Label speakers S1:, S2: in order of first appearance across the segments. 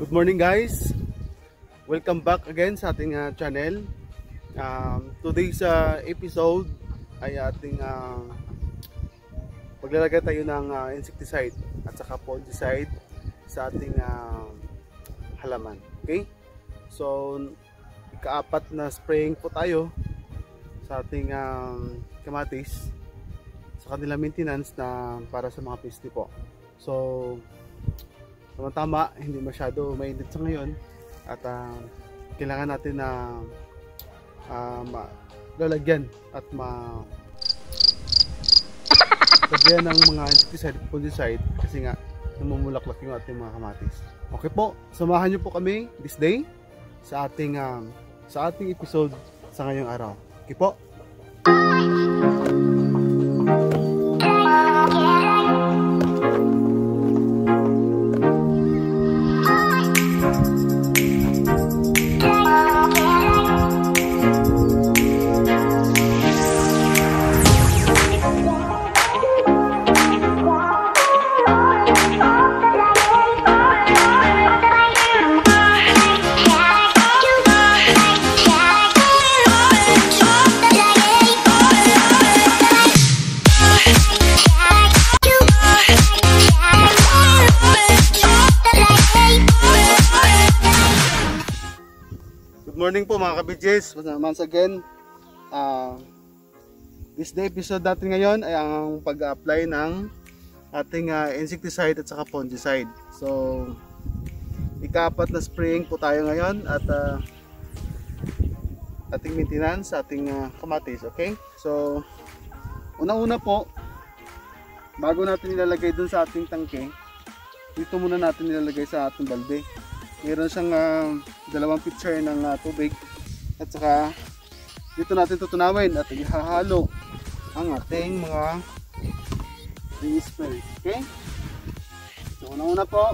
S1: Good morning guys, welcome back again sa ating channel. Today's episode ay ating maglalagay tayo ng insecticide at saka fungicide sa ating halaman. Okay, so ikaapat na spraying po tayo sa ating kamatis sa kanilang maintenance na para sa mga peste po. So tama, hindi masyado mainit sa ngayon at kailangan natin na lalagyan at lagyan ng mga insecticide at fungicide kasi nga namumulaklak yung ating mga kamatis. Okay po, samahan niyo po kami this day sa ating episode sa ngayong araw. Okay po. Good morning po mga ka-BJs. Once again, this day episode natin ngayon ay ang pag-apply ng ating insecticide at saka fungicide. So ikaapat na spraying po tayo ngayon at ating maintenance sa ating kamatis. Okay, so una-una po, bago natin ilalagay dun sa ating tangke, dito muna natin ilalagay sa ating balde. Meron siyang dalawang pitcher ng tubig at saka dito natin tutunawin at ihahalo ang ating mga i-spray. Okay? So una-una po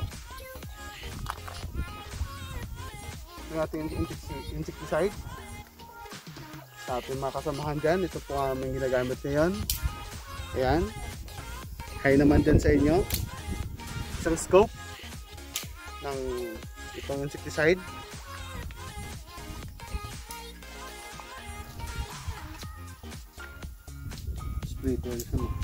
S1: yung ating insecticide sa ating mga kasamahan dyan. Ito po ang aming ginagamit ngayon. Ayan. Hay naman dyan sa inyo isang scope ng itong insecticide. Spray ito sa mo.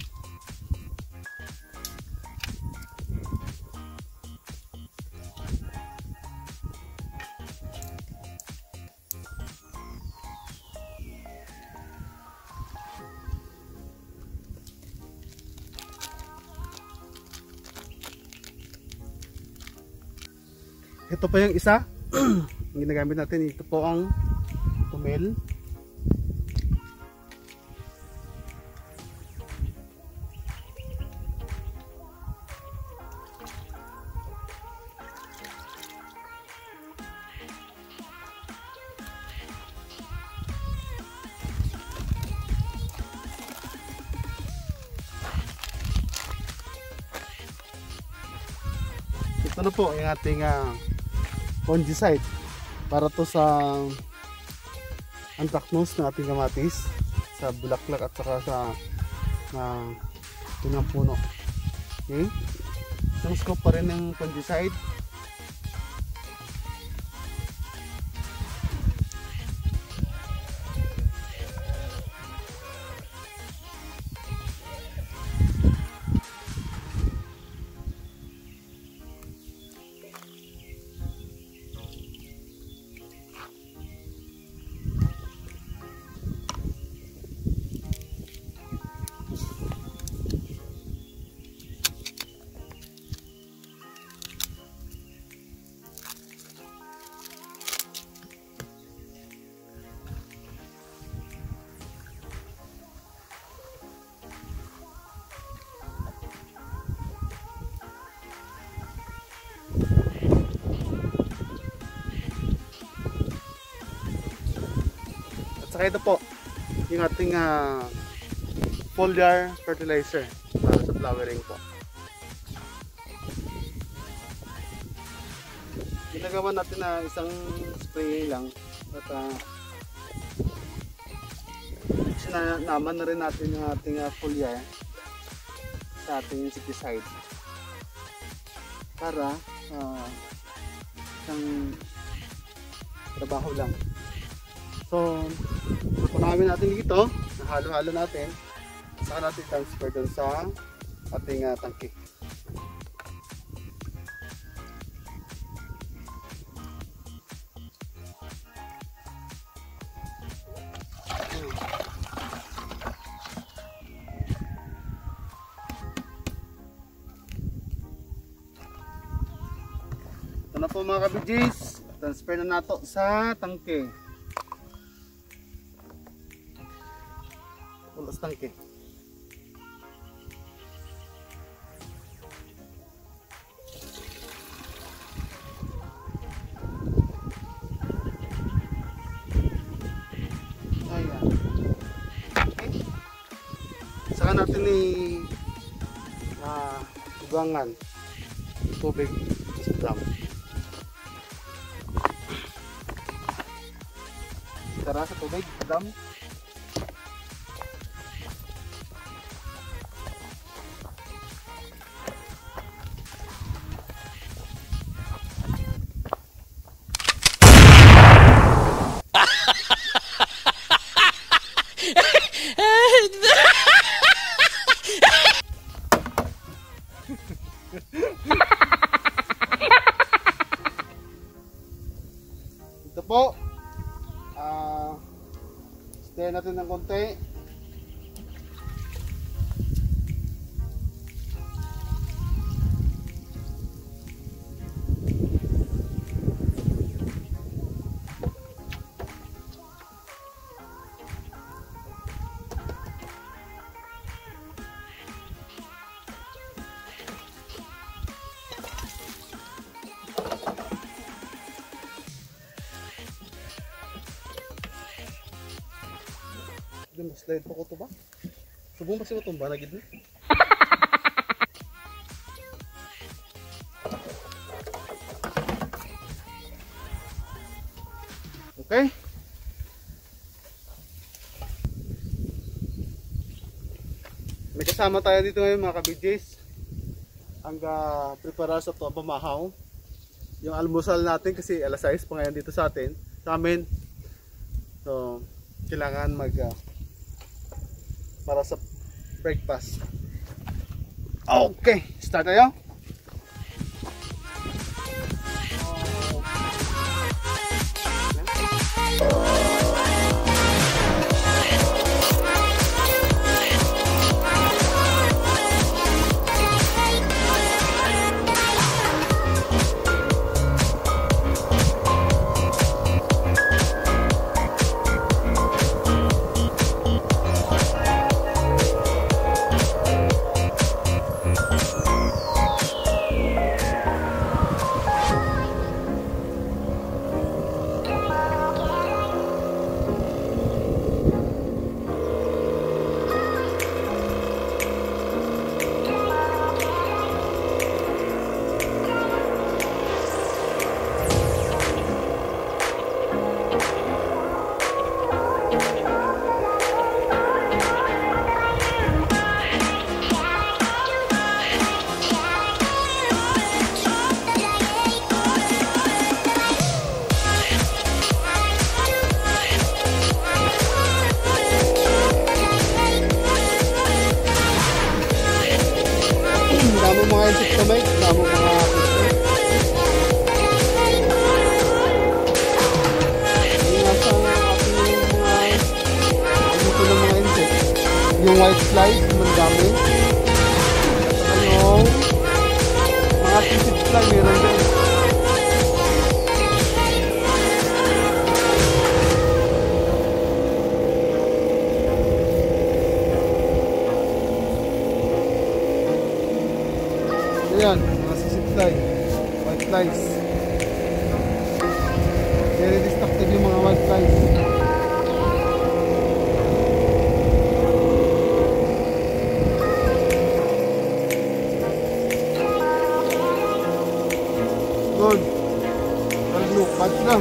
S1: Ito pa yung isa yung ginagamit natin. Ito po ang tumel. Ito na po yung ating fungicide para to sa anthracnose ng ating kamatis, sa bulaklak at saka sa tunang puno. Okay, isang scope pa rin ng fungicide. Saka ito po yung ating foliar fertilizer para sa flowering po. Ginagawa natin na isang spray lang at sinanaman na rin natin yung ating foliar sa ating insecticide para isang trabaho lang. So, namin natin dito, nahalo-halo natin, saka natin transfer doon sa ating tangke. Ito na po mga kabidjis, transfer na nato sa tangke. Pulas tangke. Ayan. Okay. Saka natin ugangan tubig sa drum. Tara sa tubig sa drum. Ito po, stay natin ng konti. Slide po ko to ba? Subong pa siya matumba na gid na. Okay. May kasama tayo dito ngayon mga kabidjis. Ang prepare sa to pamahaw. Yung almusal natin kasi alas 6 pa ngayon dito sa amin. So, kailangan para sa breakfast. Okay, start tayo. Damo mga insect kamay, damo mga yung white flies, mandami. At yung mga insect fly, meron din. Ayan, mga sisip fly, white flies. Very destructive yung mga white flies. Good. Look, patch na.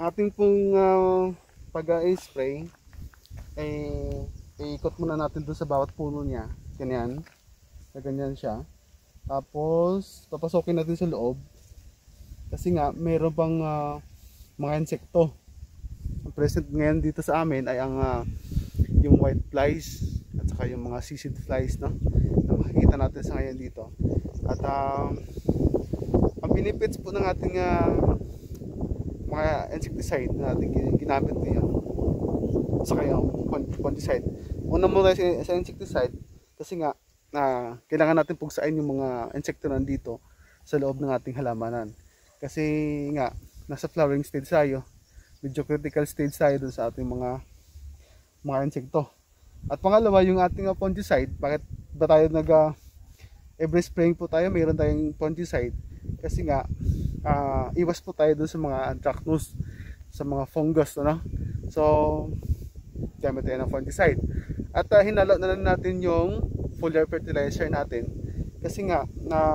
S1: ating pong pag-spray ay iikot muna natin doon sa bawat puno niya. Ganyan. Ganyan siya. Tapos papasokin natin sa loob. Kasi nga mayroon pang mga insekto. Ang present ngayon dito sa amin ay ang yung white flies at saka yung mga sisig flies, no? Na makikita natin sa ngayon dito. At ang benefits po ng ating mga insecticide na ating ginamit ngayon, saka yung fungicide. Una muna sa insecticide kasi nga kailangan natin pugsain yung mga insekto nandito sa loob ng ating halamanan. Kasi nga nasa flowering stage tayo, medyo critical stage tayo dun sa ating mga insekto. At pangalawa, yung ating fungicide. Bakit ba tayo every spraying po tayo mayroon tayong fungicide? Kasi nga iwas po tayo dun sa mga anthracnose, sa mga fungus, no? So gamit tayo ng fungicide. At hinalo na lang natin yung foliar fertilizer natin. Kasi nga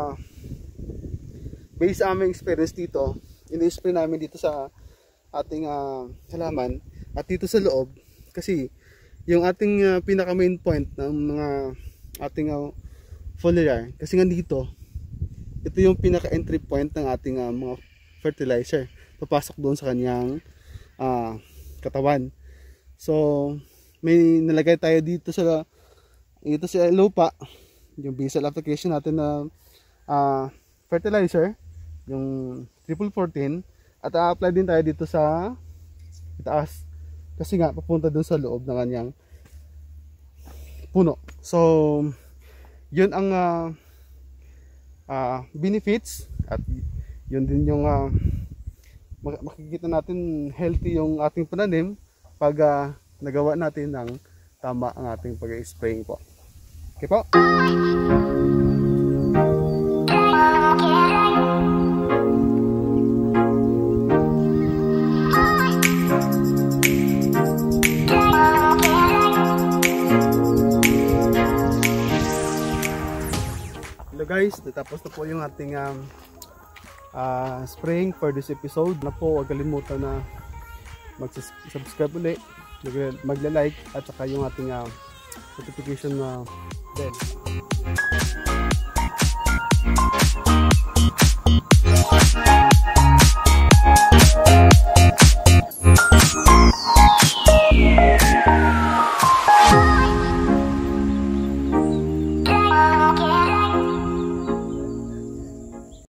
S1: based sa aming experience dito, ini-spray namin dito sa ating halaman at dito sa loob. Kasi yung ating pinaka main point ng mga ating foliar, kasi nga dito, ito yung pinaka entry point ng ating mga fertilizer. Papasok doon sa kanyang katawan. So may nalagay tayo dito sa lupa, yung basal application natin na fertilizer, yung 1414, at a-apply din tayo dito sa itaas kasi nga papunta dun sa loob ng kanyang puno. So yun ang benefits, at yun din yung makikita natin healthy yung ating pananim pag nagawa natin ng tama ang ating pag-spraying po. Okay po? Hello guys, natapos na po yung ating spraying for this episode. Na po, huwag kalimutan na mag-subscribe ulit, magla-like at saka yung ating notification bell.